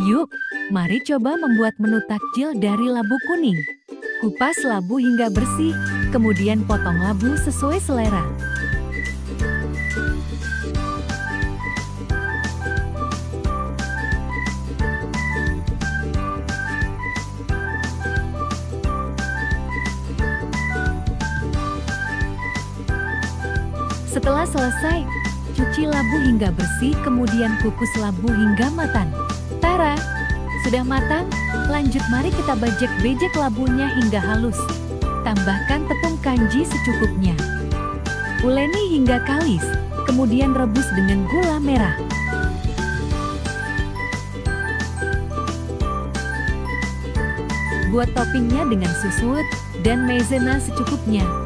Yuk, mari coba membuat menu takjil dari labu kuning. Kupas labu hingga bersih, kemudian potong labu sesuai selera. Setelah selesai, cuci labu hingga bersih, kemudian kukus labu hingga matang. Tara, sudah matang? Lanjut, mari kita bejek-bejek labunya hingga halus. Tambahkan tepung kanji secukupnya. Uleni hingga kalis, kemudian rebus dengan gula merah. Buat toppingnya dengan susut dan maizena secukupnya.